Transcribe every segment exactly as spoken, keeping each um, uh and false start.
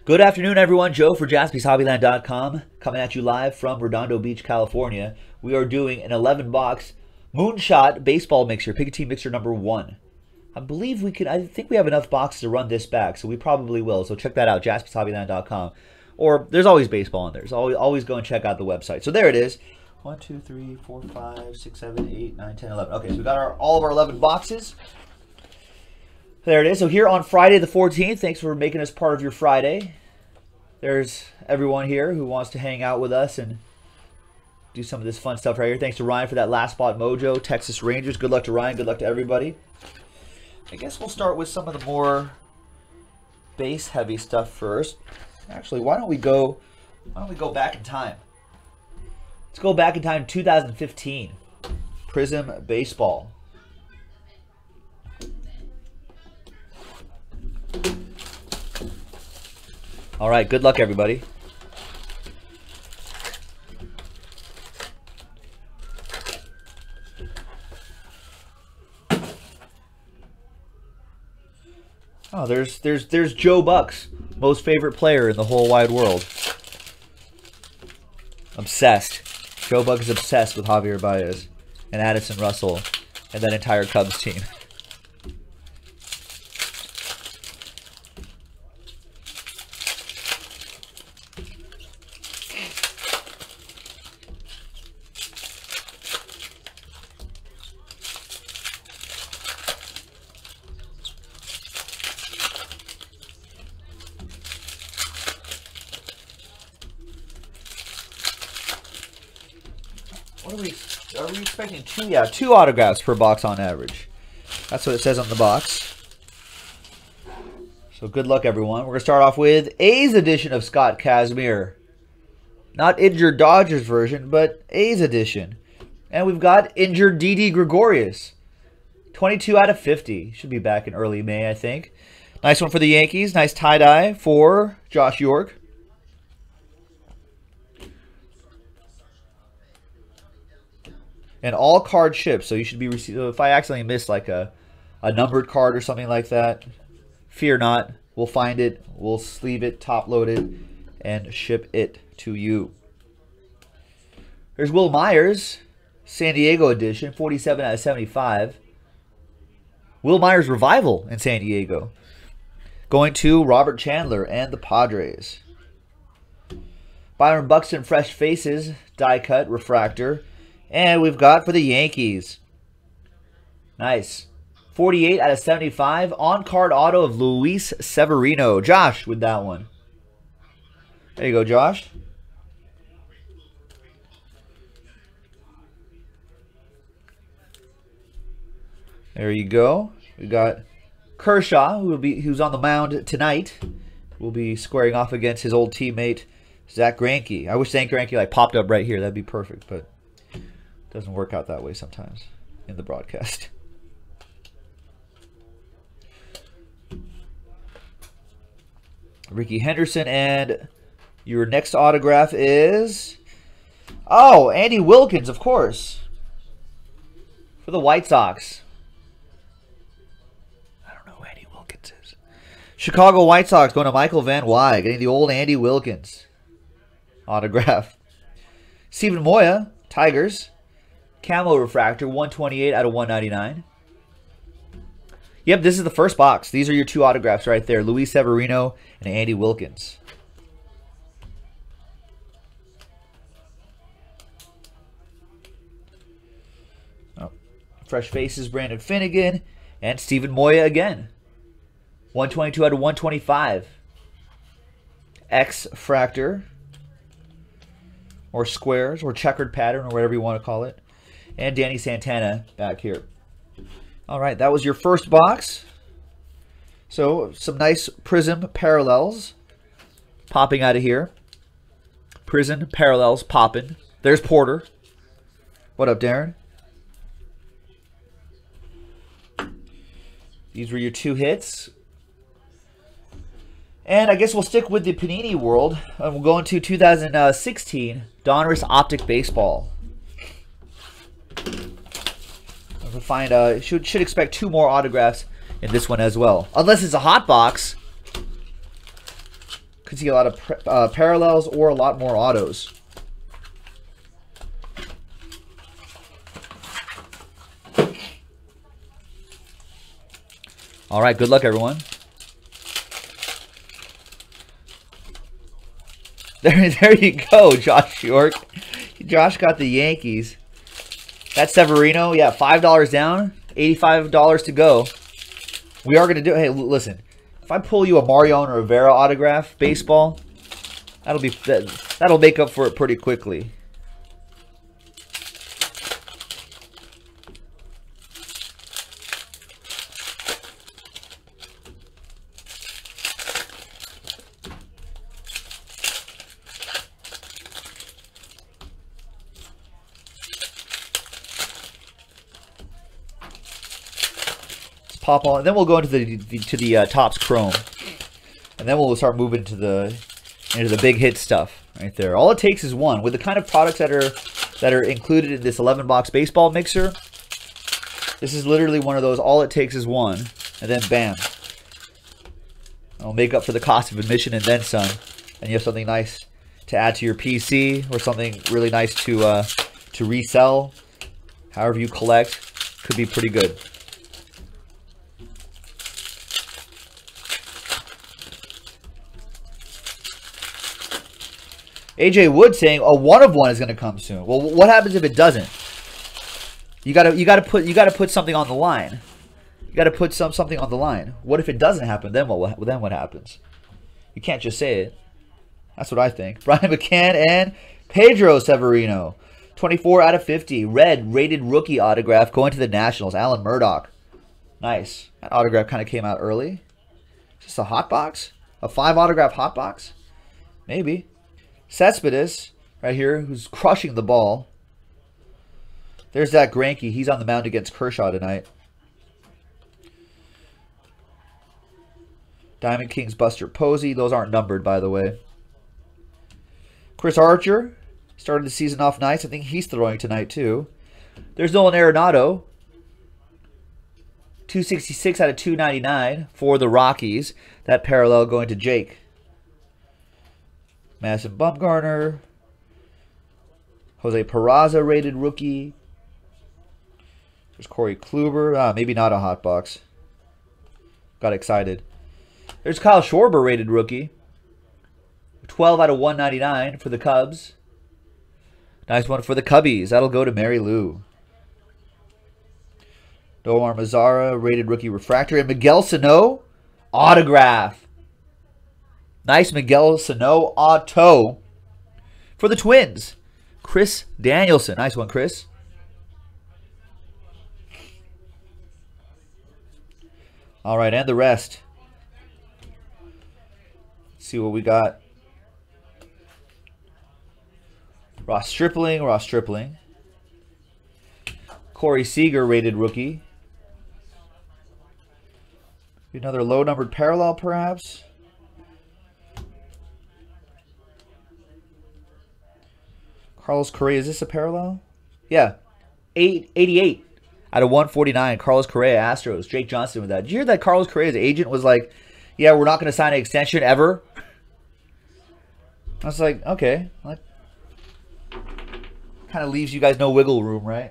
Good afternoon, everyone. Joe for Jaspys Hobbyland dot com coming at you live from Redondo Beach, California. We are doing an eleven box Moonshot baseball mixer, pick a team mixer number one. I believe we can, I think we have enough boxes to run this back, so we probably will. So check that out, Jaspys Hobbyland dot com. Or there's always baseball in there. So always, always go and check out the website. So there it is. one, two, three, four, five, six, seven, eight, nine, ten, eleven. Okay, so we got our, all of our eleven boxes. There it is. So here on Friday the fourteenth, thanks for making us part of your Friday. There's everyone here who wants to hang out with us and do some of this fun stuff right here. Thanks to Ryan for that last spot mojo. Texas Rangers. Good luck to Ryan. Good luck to everybody. I guess we'll start with some of the more base heavy stuff first. Actually, why don't we go why don't we go back in time? Let's go back in time to two thousand fifteen. Prism Baseball. All right, good luck, everybody. Oh, there's there's there's Joe Buck's most favorite player in the whole wide world. Obsessed. Joe Buck is obsessed with Javier Baez and Addison Russell and that entire Cubs team. What are we, are we expecting? Two, yeah, two autographs per box on average. That's what it says on the box. So good luck, everyone. We're going to start off with A's edition of Scott Kazmir. Not injured Dodgers version, but A's edition. And we've got injured Didi Gregorius. twenty-two out of fifty. Should be back in early May, I think. Nice one for the Yankees. Nice tie-dye for Josh York. And all card ships, so you should be receiving. If I accidentally miss like a, a numbered card or something like that, fear not. We'll find it, we'll sleeve it, top load it, and ship it to you. There's Will Myers, San Diego edition, forty-seven out of seventy-five. Will Myers revival in San Diego. Going to Robert Chandler and the Padres. Byron Buxton, fresh faces, die cut, refractor. And we've got for the Yankees. Nice. forty-eight out of seventy-five. On-card auto of Luis Severino. Josh with that one. There you go, Josh. There you go. We got Kershaw, who will be who's on the mound tonight. Will be squaring off against his old teammate Zach Greinke. I wish Zach Greinke like popped up right here. That'd be perfect, but doesn't work out that way sometimes in the broadcast. Ricky Henderson, and your next autograph is, oh, Andy Wilkins, of course, for the White Sox. I don't know who Andy Wilkins is. Chicago White Sox going to Michael Van Wy, getting the old Andy Wilkins autograph. Steven Moya, Tigers. Camo refractor, one twenty-eight out of one ninety-nine. Yep, this is the first box. These are your two autographs right there. Luis Severino and Andy Wilkins. Oh, fresh faces, Brandon Finnegan and Steven Moya again. one twenty-two out of one twenty-five. X-fractor. Or squares, or checkered pattern, or whatever you want to call it. And Danny Santana back here. All right, that was your first box. So, some nice Prism parallels popping out of here. Prism parallels popping. There's Porter. What up, Darren? These were your two hits. And I guess we'll stick with the Panini world. And we'll go into two thousand sixteen Donruss Optic Baseball. We'll find uh should should expect two more autographs in this one as well. Unless it's a hot box. Could see a lot of uh, parallels or a lot more autos. All right, good luck, everyone. There, there you go, Josh York. Josh got the Yankees. That's Severino. Yeah, five dollars down, eighty-five dollars to go. We are going to do... Hey, listen. If I pull you a Mariano Rivera autograph, baseball, that'll be that, that'll make up for it pretty quickly. Pop on, and then we'll go into the, the to the uh, Topps Chrome, and then we'll start moving to the into the big hit stuff right there. All it takes is one. With the kind of products that are that are included in this eleven box baseball mixer, this is literally one of those. All it takes is one, and then bam, it'll make up for the cost of admission and then some, and you have something nice to add to your P C or something really nice to uh, to resell. However you collect, could be pretty good. A J Wood saying, "Oh, one of one is going to come soon." Well, what happens if it doesn't? You gotta, you gotta put, you gotta put something on the line. You gotta put some something on the line. What if it doesn't happen? Then what? Then what happens? You can't just say it. That's what I think. Brian McCann and Pedro Severino, twenty-four out of fifty, red rated rookie autograph going to the Nationals. Alan Murdoch, nice. That autograph kind of came out early. Is this a hot box? A five autograph hot box? Maybe. Cespedes, right here, who's crushing the ball. There's Zach Greinke. He's on the mound against Kershaw tonight. Diamond Kings Buster Posey. Those aren't numbered, by the way. Chris Archer started the season off nice. I think he's throwing tonight, too. There's Nolan Arenado. two sixty-six out of two ninety-nine for the Rockies. That parallel going to Jake. Madison Bumgarner. Jose Peraza rated rookie. There's Corey Kluber. Ah, maybe not a hot box. Got excited. There's Kyle Schwarber rated rookie. twelve out of one ninety-nine for the Cubs. Nice one for the Cubbies. That'll go to Mary Lou. Nomar Mazara rated rookie refractor. And Miguel Sano autograph. Nice Miguel Sano auto for the Twins. Chris Danielson. Nice one, Chris. All right, and the rest. Let's see what we got. Ross Stripling, Ross Stripling. Corey Seager rated rookie. Another low-numbered parallel, perhaps. Carlos Correa, is this a parallel? Yeah. eight eighty-eight out of one forty-nine. Carlos Correa, Astros. Jake Johnson with that. Did you hear that Carlos Correa's agent was like, yeah, we're not going to sign an extension ever? I was like, okay. That kind of leaves you guys no wiggle room, right?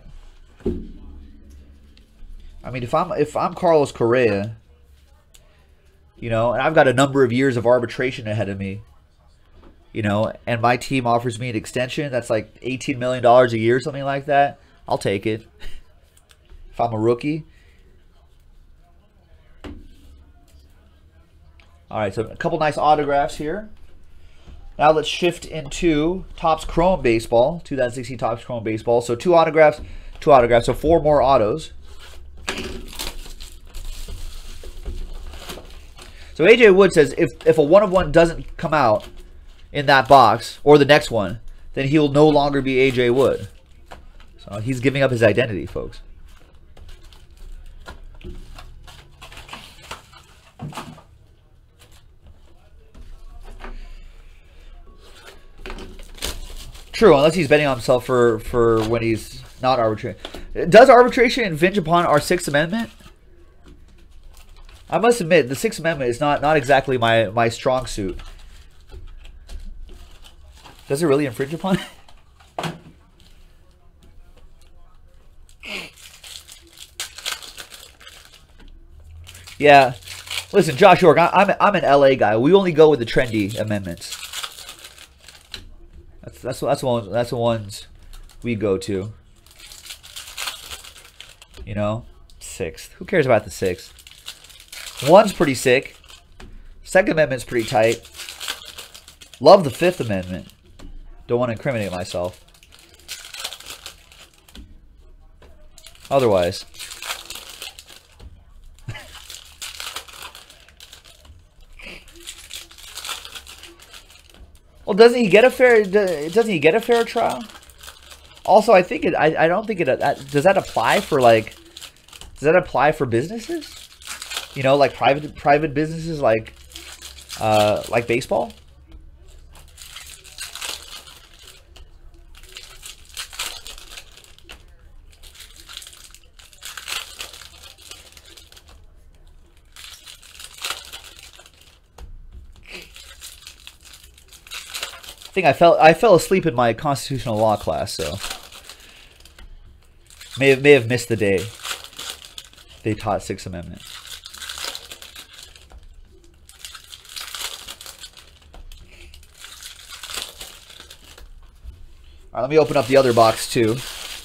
I mean, if I'm if I'm Carlos Correa, you know, and I've got a number of years of arbitration ahead of me, you know, and my team offers me an extension that's like eighteen million dollars a year, something like that, I'll take it. If I'm a rookie. All right, so a couple nice autographs here. Now let's shift into Topps Chrome Baseball, two thousand sixteen Topps Chrome Baseball. So two autographs, two autographs, so four more autos. So A J Wood says if, if a one of one doesn't come out in that box, or the next one, then he will no longer be A J Wood. So he's giving up his identity, folks. True, unless he's betting on himself for, for when he's not arbitrating. Does arbitration infringe upon our Sixth Amendment? I must admit, the Sixth Amendment is not, not exactly my, my strong suit. Does it really infringe upon it? Yeah. Listen, Josh York, I, I'm I'm an L A guy. We only go with the trendy amendments. That's that's that's the ones that's the ones we go to. You know, sixth. Who cares about the sixth? One's pretty sick. Second Amendment's pretty tight. Love the Fifth Amendment. Don't want to incriminate myself. Otherwise. Well, doesn't he get a fair? Doesn't he get a fair trial? Also, I think it. I, I don't think it. Does that apply for like? Does that apply for businesses? You know, like private private businesses, like, uh, like baseball. I think I fell I fell asleep in my constitutional law class, so may have may have missed the day they taught Sixth Amendment. All right, let me open up the other box too.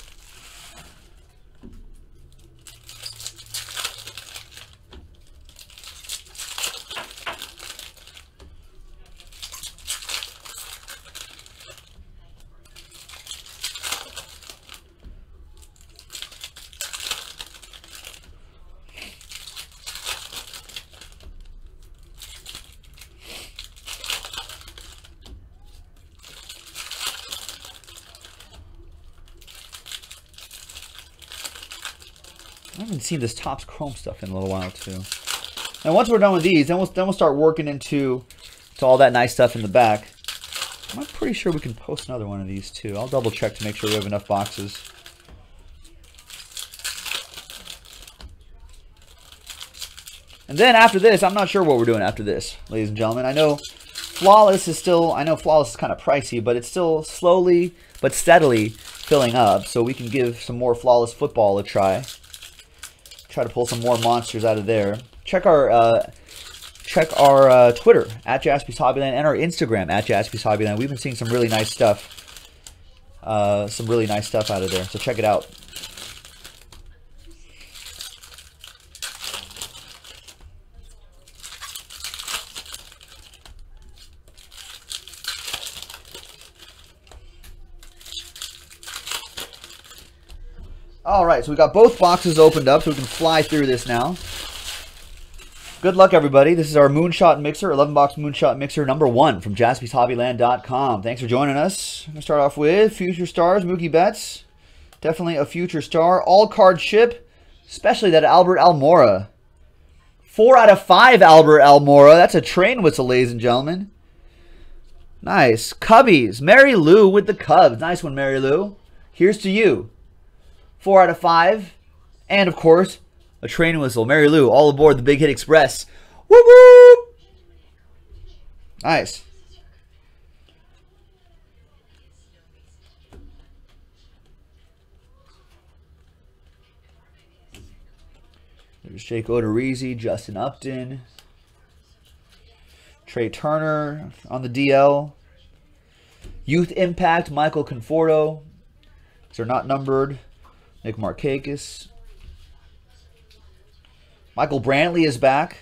I haven't seen this Topps Chrome stuff in a little while too. And once we're done with these, then we'll then we'll start working into to all that nice stuff in the back. I'm pretty sure we can post another one of these too. I'll double check to make sure we have enough boxes. And then after this, I'm not sure what we're doing after this, ladies and gentlemen. I know Flawless is still, I know Flawless is kind of pricey, but it's still slowly but steadily filling up. So we can give some more Flawless football a try. Try to pull some more monsters out of there. Check our uh, check our uh, Twitter at Jaspy's Hobbyland and our Instagram at Jaspy's Hobbyland. We've been seeing some really nice stuff, uh, some really nice stuff out of there. So check it out. All right, so we got both boxes opened up, so we can fly through this now. Good luck, everybody. This is our Moonshot Mixer, eleven box Moonshot Mixer number one from Jaspys Hobbyland dot com. Thanks for joining us. I'm going to start off with Future Stars, Mookie Betts. Definitely a future star. All card ship, especially that Albert Almora. Four out of five Albert Almora. That's a train whistle, ladies and gentlemen. Nice. Cubbies. Mary Lou with the Cubs. Nice one, Mary Lou. Here's to you. Four out of five. And, of course, a train whistle. Mary Lou, all aboard the Big Hit Express. Whoop, whoop. Nice. There's Jake Odorizzi, Justin Upton. Trey Turner on the D L. Youth Impact, Michael Conforto. These are not numbered. Nick Markakis. Michael Brantley is back.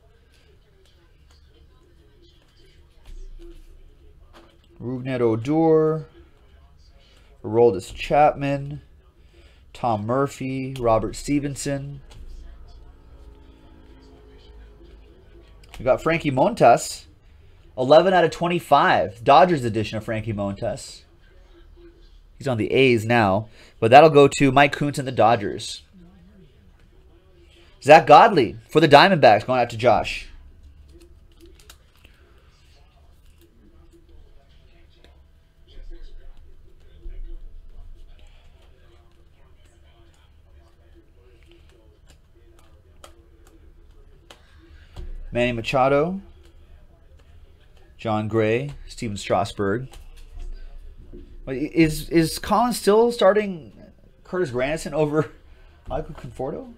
Rougned Odor. Aroldis Chapman. Tom Murphy. Robert Stevenson. We got Frankie Montas. eleven out of twenty-five. Dodgers edition of Frankie Montas. He's on the A's now. But that'll go to Mike Kuntz and the Dodgers. Zach Godley for the Diamondbacks going out to Josh. Manny Machado. John Gray. Steven Strasburg. Is is Colin still starting Curtis Granderson over Michael Conforto?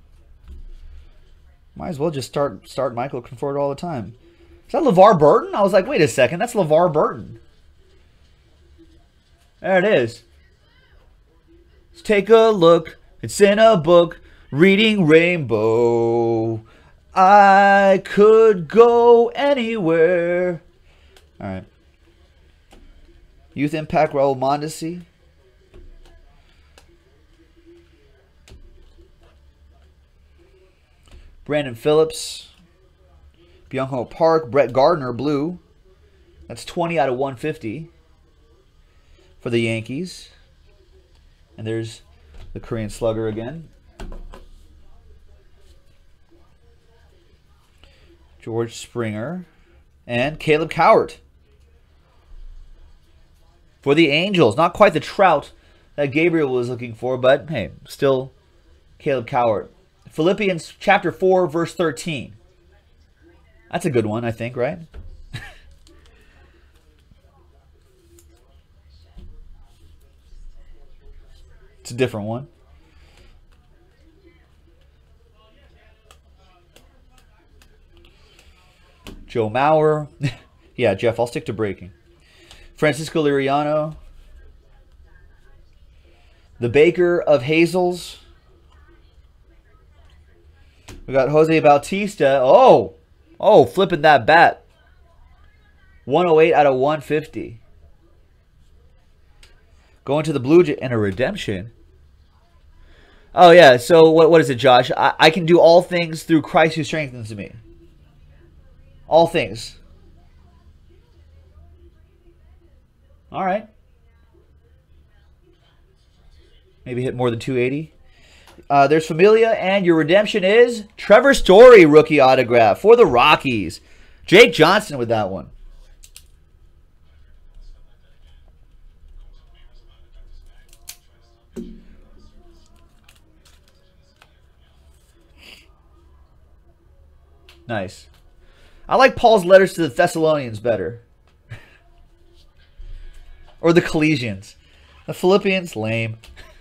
Might as well just start start Michael Conforto all the time. Is that LeVar Burton? I was like, wait a second, that's LeVar Burton. There it is. Let's take a look. It's in a book. Reading Rainbow. I could go anywhere. All right. Youth Impact, Raul Mondesi. Brandon Phillips. Byung-Ho Park. Brett Gardner, blue. That's twenty out of one fifty for the Yankees. And there's the Korean Slugger again. George Springer. And Caleb Cowart for the Angels. Not quite the Trout that Gabriel was looking for, but hey, still Caleb Cowart. Philippians chapter four, verse thirteen. That's a good one, I think, right? It's a different one. Joe Mauer. Yeah, Jeff, I'll stick to breaking. Francisco Liriano. The Baker of Hazels. We got Jose Bautista. Oh! Oh, flipping that bat. one oh eight out of one fifty. Going to the Blue Jays and a redemption. Oh, yeah. So, what, what is it, Josh? I, I can do all things through Christ who strengthens me. All things. All right. Maybe hit more than two eighty. Uh, there's Familia, and your redemption is Trevor Story rookie autograph for the Rockies. Jake Johnson with that one. Nice. I like Paul's letters to the Thessalonians better. Or the Colossians. The Philippians, lame.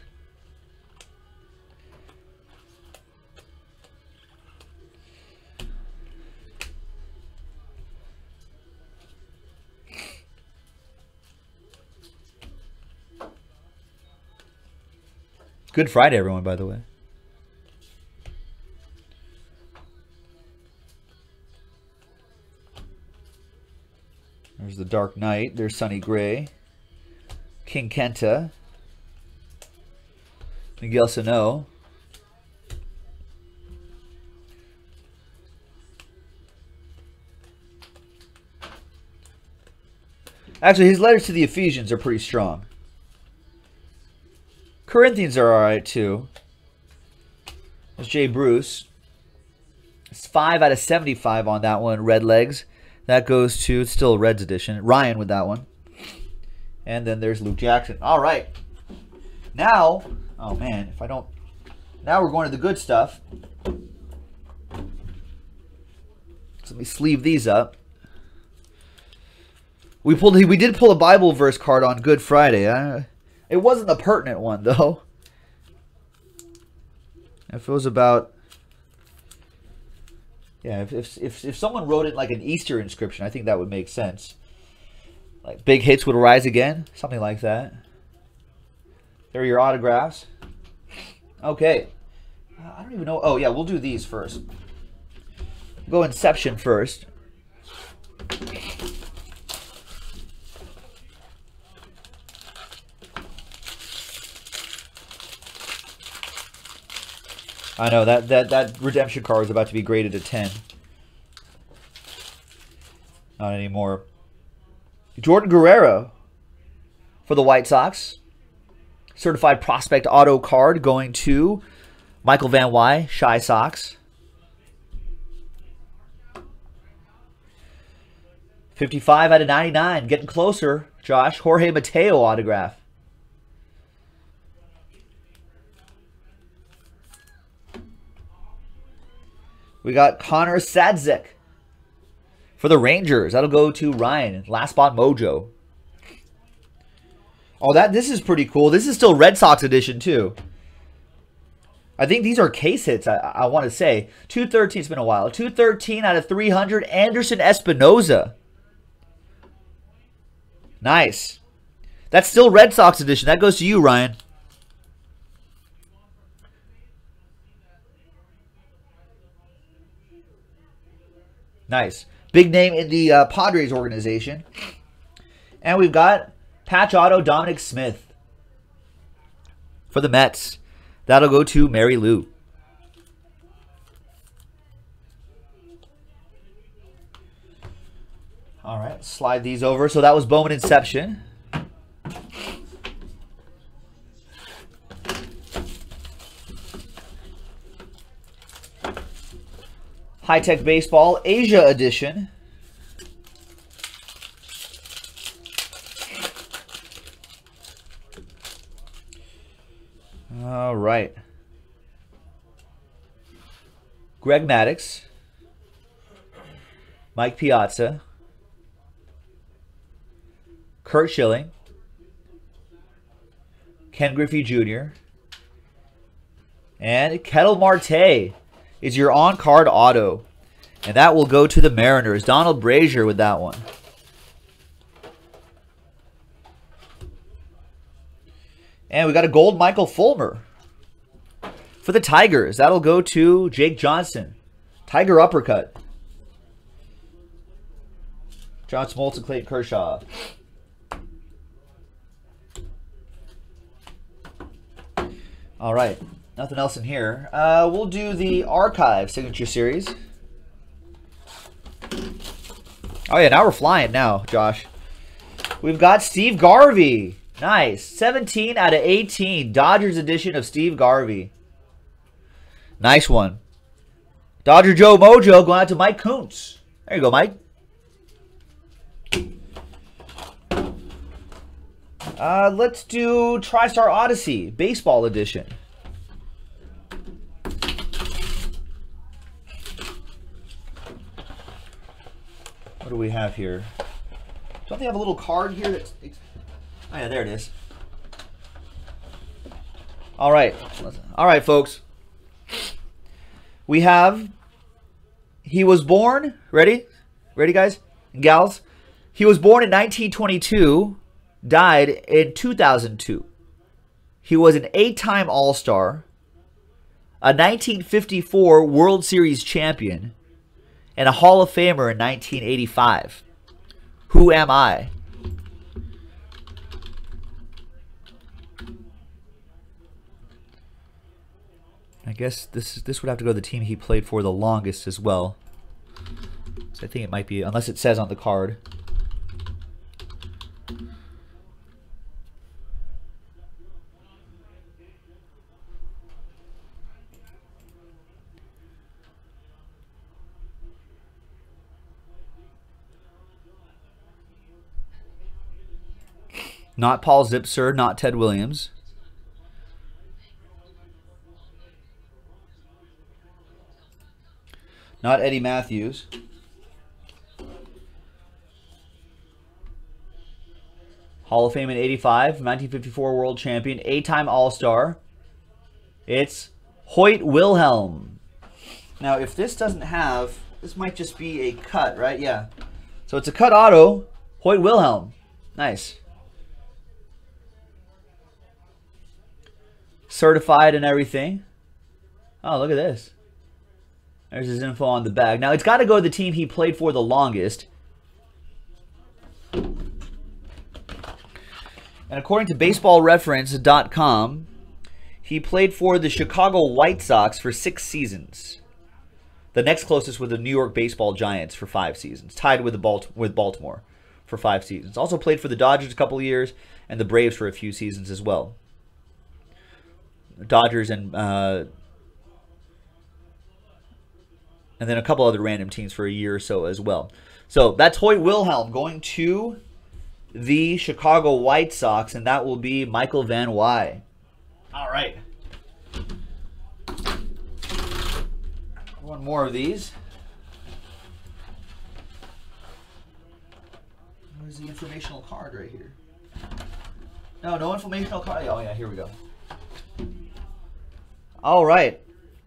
Good Friday, everyone, by the way. There's the Dark Knight. There's Sonny Gray. King Kenta. Miguel Sano. Actually, his letters to the Ephesians are pretty strong. Corinthians are alright too. There's Jay Bruce. It's five out of seventy-five on that one. Red Legs. That goes to, it's still a Reds edition. Ryan with that one. And then there's Luke Jackson. All right. Now, oh man, if I don't, now we're going to the good stuff. So let me sleeve these up. We pulled, we did pull a Bible verse card on Good Friday. Uh, it wasn't the pertinent one though. If it was about, yeah, if, if, if, if someone wrote it like an Easter inscription, I think that would make sense. Like, big hits would rise again. Something like that. There are your autographs. Okay. I don't even know. Oh, yeah, we'll do these first. Go Inception first. I know, that, that, that redemption card is about to be graded a ten. Not anymore. Jordan Guerrero for the White Sox. Certified prospect auto card going to Michael Van Wy, Shy Sox. fifty-five out of ninety-nine. Getting closer, Josh. Jorge Mateo autograph. We got Connor Sadzik for the Rangers. That'll go to Ryan. Last spot mojo. Oh, that this is pretty cool. This is still Red Sox edition, too. I think these are case hits, I, I want to say. two thirteen, it's been a while. two thirteen out of three hundred, Anderson Espinoza. Nice. That's still Red Sox edition. That goes to you, Ryan. Nice. Big name in the uh, Padres organization. And we've got patch auto Dominic Smith for the Mets. That'll go to Mary Lou. All right, slide these over. So that was Bowman Inception. High Tech Baseball Asia Edition. All right. Greg Maddux. Mike Piazza. Curt Schilling. Ken Griffey Junior And Ketel Marte is your on-card auto. And that will go to the Mariners. Donald Brazier with that one. And we got a gold Michael Fulmer for the Tigers. That'll go to Jake Johnson. Tiger uppercut. John Smoltz and Clayton Kershaw. All right. Nothing else in here. Uh, we'll do the Archive Signature Series. Oh, yeah. Now we're flying now, Josh. We've got Steve Garvey. Nice. seventeen out of eighteen. Dodgers edition of Steve Garvey. Nice one. Dodger Joe Mojo going out to Mike Kuntz. There you go, Mike. Uh, let's do TriStar Odyssey Baseball Edition. What do we have here? Don't they have a little card here that's... Oh, yeah, there it is. All right. All right, folks. We have... He was born... Ready? Ready, guys? And gals? He was born in nineteen twenty-two, died in two thousand two. He was an eight-time All-Star, a nineteen fifty-four World Series champion, and a Hall of Famer in nineteen eighty-five. Who am I? I guess this this would have to go to the team he played for the longest as well. So I think it might be, unless it says on the card. Not Paul Zipser, not Ted Williams. Not Eddie Matthews. Hall of Fame in eighty-five, nineteen fifty-four World Champion, eight-time All-Star. It's Hoyt Wilhelm. Now, if this doesn't have, this might just be a cut, right? Yeah. So it's a cut auto, Hoyt Wilhelm. Nice. Certified and everything. Oh, look at this. There's his info on the bag. Now, it's got to go to the team he played for the longest. And according to baseball reference dot com, he played for the Chicago White Sox for six seasons. The next closest were the New York Baseball Giants for five seasons, tied with the Balt with Baltimore for five seasons. Also played for the Dodgers a couple of years and the Braves for a few seasons as well. Dodgers and uh, and then a couple other random teams for a year or so as well. So that's Hoyt Wilhelm going to the Chicago White Sox, and that will be Michael Van Wy. All right. One more of these. Where's the informational card right here? No, no informational card. Oh, yeah, here we go. All right.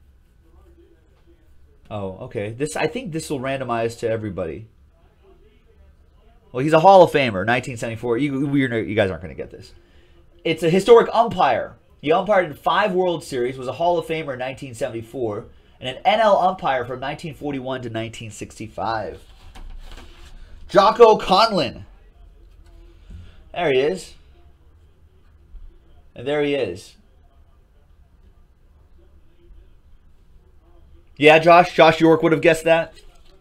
Oh, okay. This I think this will randomize to everybody. Well, he's a Hall of Famer, nineteen seventy-four. You, we're, you guys aren't going to get this. It's a historic umpire. He umpired in five World Series, was a Hall of Famer in nineteen seventy-four, and an N L umpire from nineteen forty-one to nineteen sixty-five. Jocko Conlon. There he is. And there he is. Yeah, Josh? Josh York would have guessed that?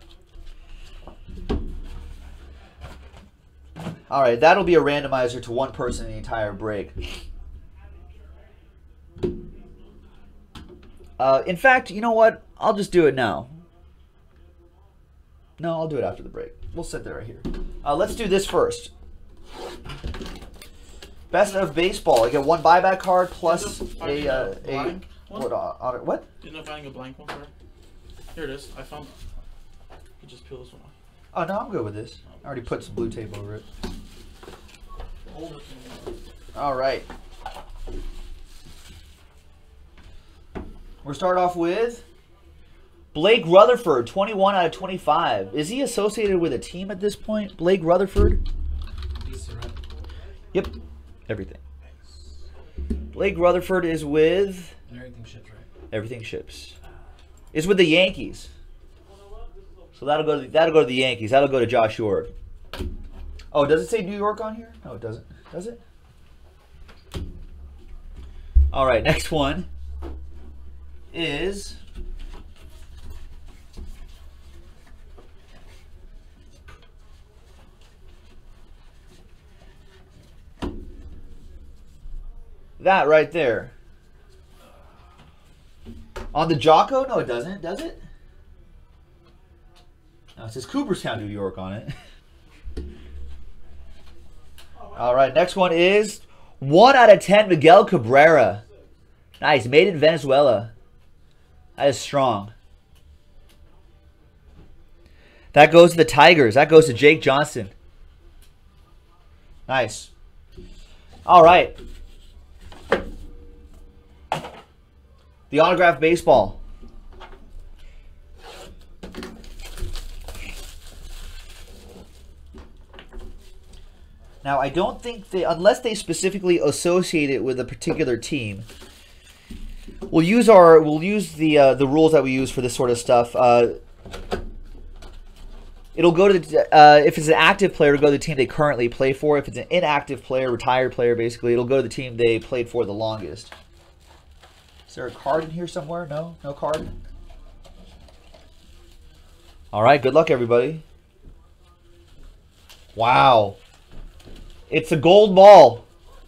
All right, that'll be a randomizer to one person in the entire break. Uh, in fact, you know what? I'll just do it now. No, I'll do it after the break. We'll sit there right here. Uh, let's do this first. Best of baseball. I get one buyback card plus a uh, a what? Uh, what? Didn't I find a blank one for? Here it is. I found. You just peel this one off. Oh no, I'm good with this. I already put some blue tape over it. All right. We're start off with Blake Rutherford, twenty-one out of twenty-five. Is he associated with a team at this point? Blake Rutherford? Yep. Everything. Blake Rutherford is with Everything Ships, right? Everything Ships. Is with the Yankees. So that'll go to that'll go to the Yankees. That'll go to Josh York. Oh, does it say New York on here? No, it doesn't. Does it? All right, next one is that right there. On the Jocko? No, it doesn't. Does it? No, it says Cooperstown, New York on it. All right, next one is one out of ten, Miguel Cabrera. Nice, made in Venezuela. That is strong. That goes to the Tigers. That goes to Jake Johnson. Nice. All right. The autographed baseball. Now, I don't think they, unless they specifically associate it with a particular team, we'll use our, we'll use the uh, the rules that we use for this sort of stuff. Uh, it'll go to the, uh, if it's an active player, it'll go to the team they currently play for. If it's an inactive player, retired player, basically, it'll go to the team they played for the longest. Is there a card in here somewhere? No, no card. All right, good luck, everybody. Wow. It's a gold ball.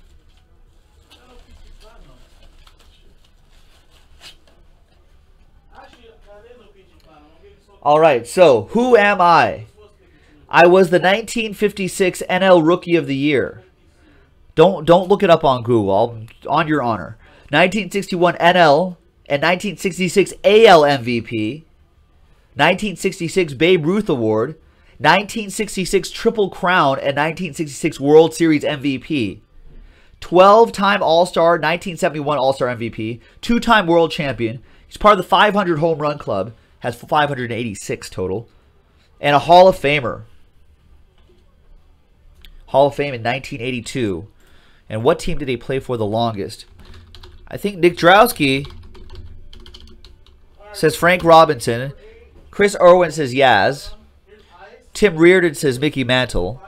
All right, so who am I? I was the nineteen fifty-six N L Rookie of the Year. Don't don't look it up on Google. I'll, on your honor. nineteen sixty-one N L and nineteen sixty-six A L M V P. nineteen sixty-six Babe Ruth Award. nineteen sixty-six Triple Crown and nineteen sixty-six World Series M V P. twelve-time All-Star, nineteen seventy-one All-Star M V P. two-time World Champion. He's part of the five hundred Home Run Club. Has five hundred eighty-six total. And a Hall of Famer. Hall of Fame in nineteen eighty-two. And what team did he play for the longest? I think Nick Drowski says Frank Robinson. Chris Irwin says Yaz. Tim Reardon says Mickey Mantle.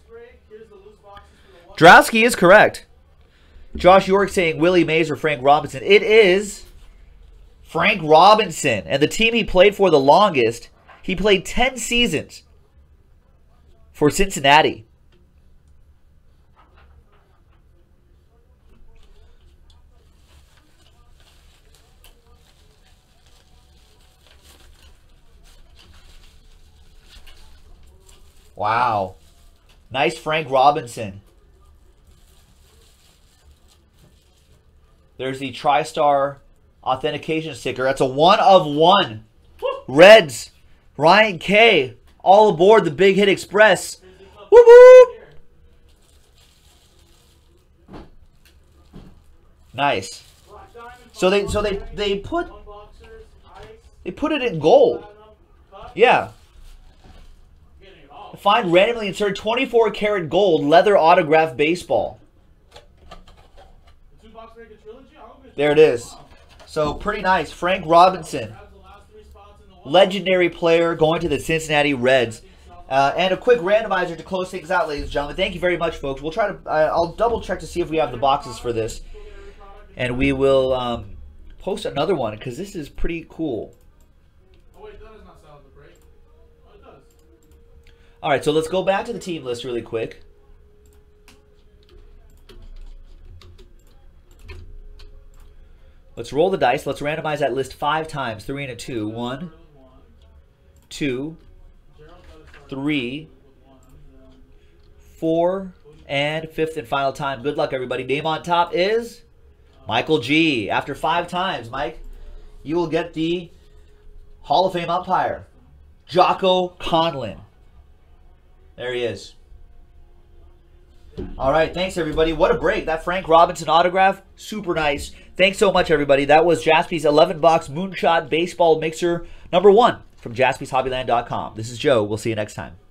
Drowski is correct. Josh York saying Willie Mays or Frank Robinson. It is Frank Robinson. And the team he played for the longest, he played ten seasons for Cincinnati. Wow. Nice Frank Robinson. There's the TriStar authentication sticker. That's a one of one. Reds. Ryan K. All aboard the Big Hit Express. Whoop whoop. Nice. So they so they they put they put it in gold. Yeah. Find randomly inserted twenty-four karat gold leather autograph baseball. There it is. So pretty nice. Frank Robinson, legendary player, going to the Cincinnati Reds. Uh, and a quick randomizer to close things out, ladies and gentlemen. Thank you very much, folks. We'll try to. Uh, I'll double check to see if we have the boxes for this, and we will um, post another one because this is pretty cool. Oh wait, that is not salad the break. Oh, it does. All right, so let's go back to the team list really quick. Let's roll the dice. Let's randomize that list five times. Three and a two. One, two, three, four, and fifth and final time. Good luck, everybody. Name on top is Michael G. After five times, Mike, you will get the Hall of Fame umpire, Jocko Conlon. There he is. All right, thanks, everybody. What a break. That Frank Robinson autograph, super nice. Thanks so much, everybody. That was Jaspy's eleven box Moonshot Baseball Mixer number one from Jaspys Hobbyland dot com. This is Joe. We'll see you next time.